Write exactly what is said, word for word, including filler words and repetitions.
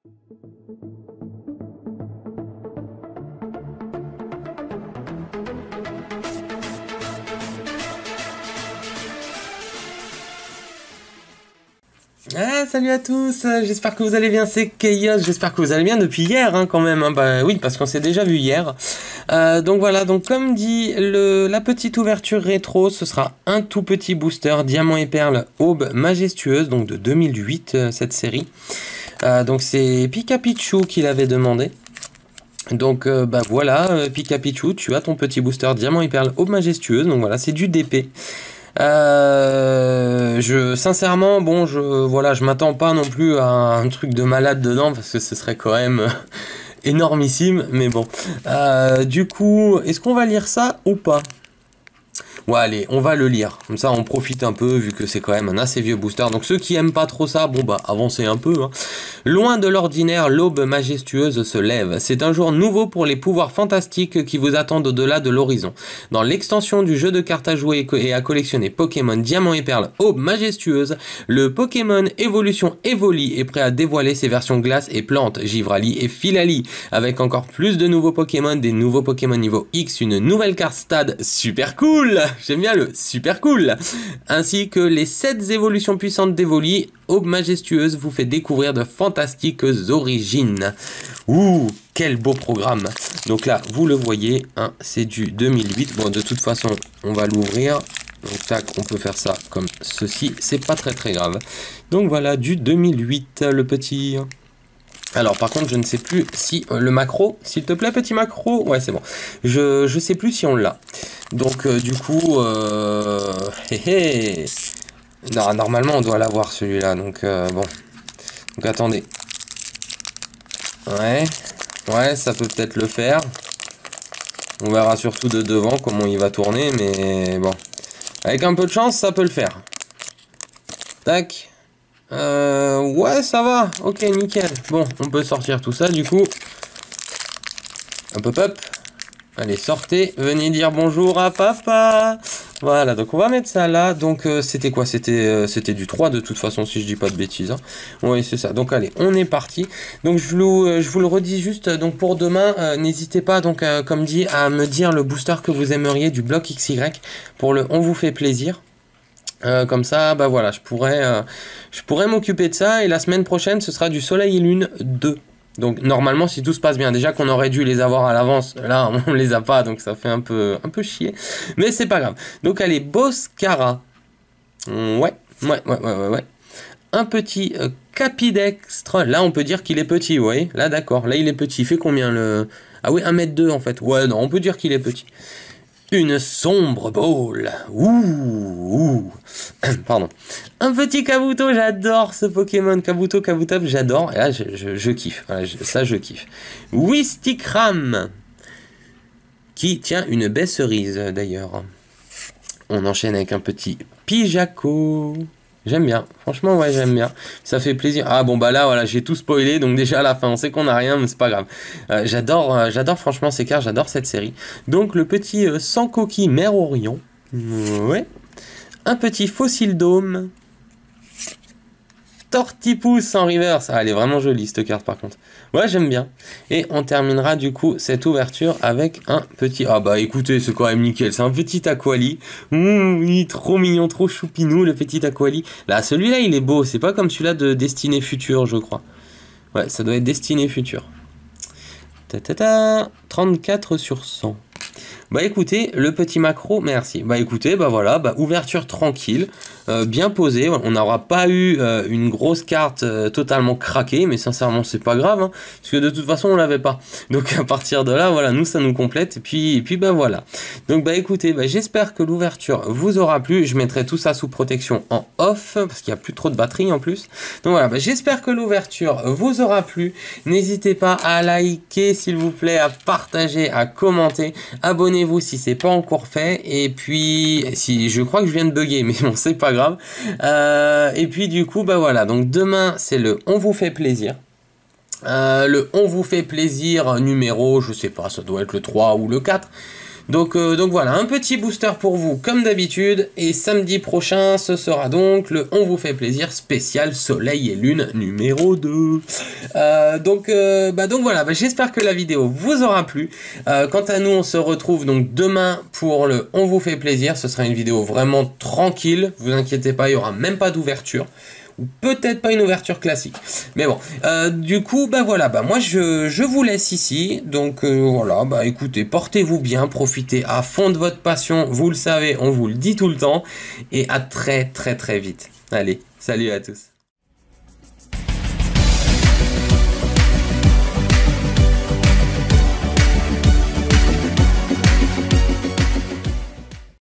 Ah, salut à tous, j'espère que vous allez bien, c'est Chaos, j'espère que vous allez bien depuis hier hein, quand même, hein. Bah oui, parce qu'on s'est déjà vu hier. Euh, donc voilà, donc comme dit, le, la petite ouverture rétro, ce sera un tout petit booster Diamant et Perle Aube Majestueuse, donc de deux mille huit euh, cette série. Euh, donc c'est Pika Pichu qui l'avait demandé. Donc euh, bah voilà, euh, Pika Pichu, tu as ton petit booster Diamant et Perle Aube Majestueuse, donc voilà, c'est du D P. Euh, je sincèrement bon je voilà je m'attends pas non plus à un truc de malade dedans parce que ce serait quand même énormissime, mais bon euh, du coup est-ce qu'on va lire ça ou pas? Ouais, allez, on va le lire. Comme ça, on profite un peu, vu que c'est quand même un assez vieux booster. Donc, ceux qui aiment pas trop ça, bon, bah, avancez un peu. Hein. Loin de l'ordinaire, l'aube majestueuse se lève. C'est un jour nouveau pour les pouvoirs fantastiques qui vous attendent au-delà de l'horizon. Dans l'extension du jeu de cartes à jouer et à collectionner Pokémon Diamant et Perle Aube Majestueuse, le Pokémon Évolution Evoli est prêt à dévoiler ses versions glace et plante, Givrali et Filali. Avec encore plus de nouveaux Pokémon, des nouveaux Pokémon niveau X, une nouvelle carte stade super cool. J'aime bien le super cool. Ainsi que les sept évolutions puissantes d'Evoli, Aube Majestueuse vous fait découvrir de fantastiques origines. Ouh, quel beau programme. Donc là, vous le voyez, hein, c'est du deux mille huit. Bon, de toute façon, on va l'ouvrir. Donc tac, on peut faire ça comme ceci. C'est pas très très grave. Donc voilà, du deux mille huit, le petit... Alors par contre je ne sais plus si euh, le macro, s'il te plaît petit macro, ouais c'est bon, je, je sais plus si on l'a, donc euh, du coup, euh, hé hé. Non, normalement on doit l'avoir celui-là, donc euh, bon, donc attendez, ouais, ouais ça peut peut-être le faire, on verra surtout de devant comment il va tourner, mais bon, avec un peu de chance ça peut le faire, tac. Euh, ouais, ça va. Ok, nickel. Bon, on peut sortir tout ça, du coup. Hop, hop, hop. Allez, sortez. Venez dire bonjour à papa. Voilà, donc on va mettre ça là. Donc, euh, c'était quoi? C'était euh, c'était du trois, de toute façon, si je dis pas de bêtises. Hein. Oui, c'est ça. Donc, allez, on est parti. Donc, je vous, euh, je vous le redis juste. Donc, pour demain, euh, n'hésitez pas, donc, euh, comme dit, à me dire le booster que vous aimeriez du bloc X Y. Pour le On vous fait plaisir. Euh, comme ça, bah voilà, je pourrais, euh, je pourrais m'occuper de ça. Et la semaine prochaine, ce sera du Soleil et Lune deux. Donc normalement, si tout se passe bien, déjà qu'on aurait dû les avoir à l'avance, là on les a pas, donc ça fait un peu, un peu chier. Mais c'est pas grave. Donc allez, Boscara. Ouais, ouais, ouais, ouais, ouais, ouais. Un petit euh, Capidextre. Là, on peut dire qu'il est petit, vous voyez. Là, d'accord. Là, il est petit. Il fait combien le... Ah oui, un mètre deux en fait. Ouais, non, on peut dire qu'il est petit. Une sombre boule. Ouh, ouh. Pardon. Un petit Kabuto, j'adore ce Pokémon. Kabuto, Kabutop, j'adore. Et là, je, je, je kiffe. Voilà, je, ça, je kiffe. Wistikram. Qui tient une baie cerise, d'ailleurs. On enchaîne avec un petit Pijako. J'aime bien. Franchement, ouais, j'aime bien. Ça fait plaisir. Ah bon, bah là, voilà, j'ai tout spoilé. Donc déjà, à la fin, on sait qu'on n'a rien, mais c'est pas grave. Euh, j'adore, euh, j'adore franchement ces cartes. J'adore cette série. Donc, le petit euh, Sans Coquille Mère Orion. Ouais. Un petit Fossile Dôme. Tortipousse en reverse. Ah, elle est vraiment jolie, cette carte, par contre. Ouais, j'aime bien. Et on terminera, du coup, cette ouverture avec un petit... Ah bah, écoutez, c'est quand même nickel. C'est un petit Aquali. Mmh, il est trop mignon, trop choupinou, le petit Aquali. Là, celui-là, il est beau. C'est pas comme celui-là de Destinée Future, je crois. Ouais, ça doit être Destinée Future. Ta ta ta. trente-quatre sur cent. Bah écoutez, le petit macro, merci. Bah écoutez, bah voilà, bah ouverture tranquille, euh, bien posée. On n'aura pas eu euh, une grosse carte euh, totalement craquée, mais sincèrement c'est pas grave, hein, parce que de toute façon on l'avait pas. Donc à partir de là, voilà, nous ça nous complète, et puis, et puis bah voilà. Donc bah écoutez, bah, j'espère que l'ouverture vous aura plu. Je mettrai tout ça sous protection en off, parce qu'il n'y a plus trop de batterie en plus. Donc voilà, bah, j'espère que l'ouverture vous aura plu. N'hésitez pas à liker s'il vous plaît, à partager, à commenter, abonnez-vous si c'est pas encore fait, et puis si je crois que je viens de bugger, mais bon c'est pas grave. Euh, et puis du coup bah voilà, donc demain c'est le On vous fait plaisir. Euh, le On vous fait plaisir numéro, je sais pas, ça doit être le trois ou le quatre. Donc, euh, donc voilà, un petit booster pour vous comme d'habitude. Et samedi prochain, ce sera donc le On vous fait plaisir spécial Soleil et Lune numéro deux. Euh, donc, euh, bah donc voilà, bah j'espère que la vidéo vous aura plu. Euh, quant à nous, on se retrouve donc demain pour le On vous fait plaisir. Ce sera une vidéo vraiment tranquille, vous inquiétez pas, il n'y aura même pas d'ouverture. Ou peut-être pas une ouverture classique. Mais bon, euh, du coup, bah voilà, bah moi je, je vous laisse ici. Donc euh, voilà, bah écoutez, portez-vous bien, profitez à fond de votre passion. Vous le savez, on vous le dit tout le temps. Et à très très très vite. Allez, salut à tous.